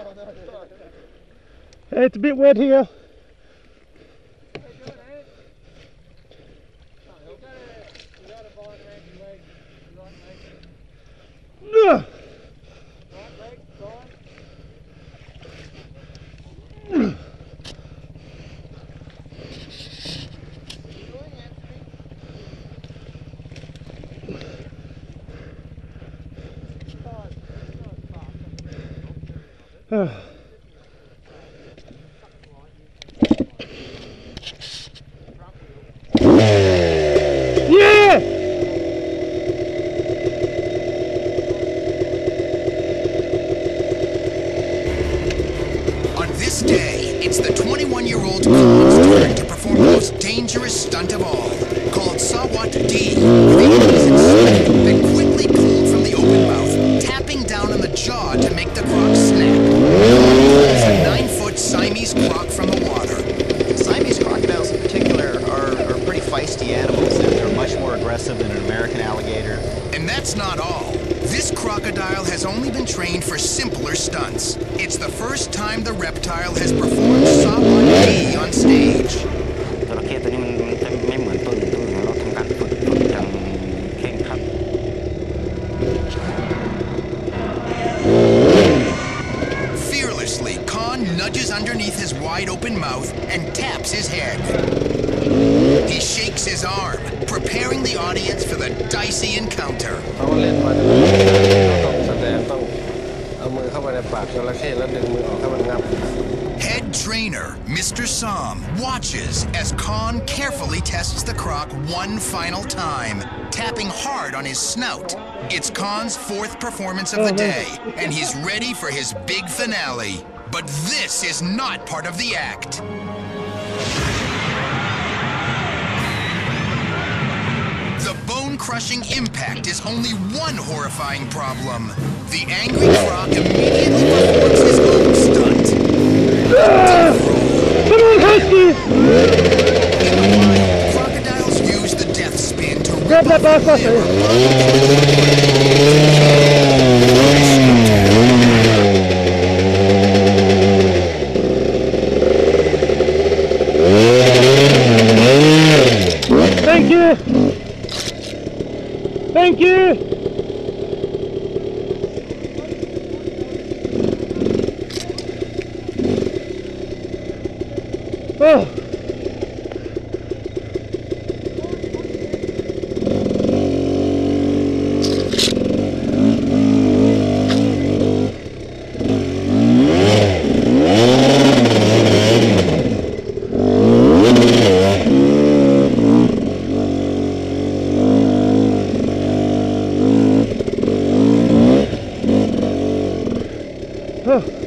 It's a bit wet here. This day, it's the 21-year-old Con's turn to perform the most dangerous stunt of all, called Sawat D. Created in sweat, then quickly pulled from the open mouth, tapping down on the jaw to make the croc snap. It's a 9-foot Siamese croc from the water. Siamese crocodiles in particular are pretty feisty animals. They're much more aggressive than an American alligator. And that's not all. This crocodile has only been trained for simpler stunts. It's the first time the reptile has performed Sawat D on stage. Fearlessly, Con nudges underneath his wide-open mouth and taps his head. He shakes his arm, preparing the audience for the dicey encounter. Head trainer, Mr. Som, watches as Con carefully tests the croc one final time, tapping hard on his snout. It's Con's 4th performance of the day, and he's ready for his big finale. But this is not part of the act. The bone-crushing impact is only one horrifying problem. The angry croc immediately performs his own stunt. Come on, Husky! In the wild, crocodiles use the death spin to Grab that back muscle. Thank you! Thank you! Oh! Oh.